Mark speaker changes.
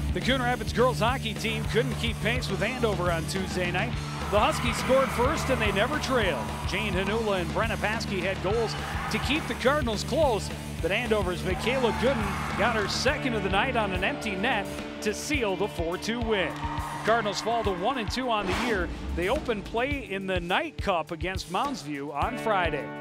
Speaker 1: The Coon Rapids girls hockey team couldn't keep pace with Andover on Tuesday night. The Huskies scored first and they never trailed. Jane Hanula and Brenna Paskey had goals to keep the Cardinals close, but Andover's Michaela Gooden got her second of the night on an empty net to seal the 4-2 win. Cardinals fall to 1-2 on the year. They open play in the Night Cup against Mounds View on Friday.